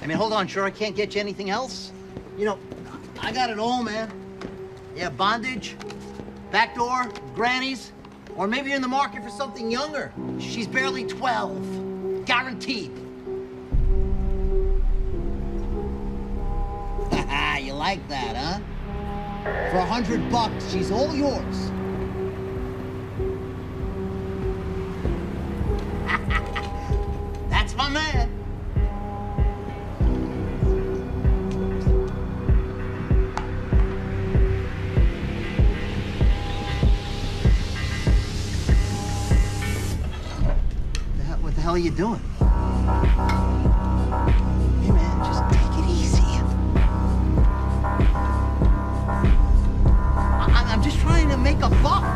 I mean, hold on, sure I can't get you anything else? You know, I got it all, man. Yeah, bondage, backdoor, grannies, or maybe you're in the market for something younger. She's barely 12, guaranteed. Haha, you like that, huh? For $100, she's all yours. That's my man. What the hell are you doing? Hey, man, just take it easy. I'm just trying to make a buck.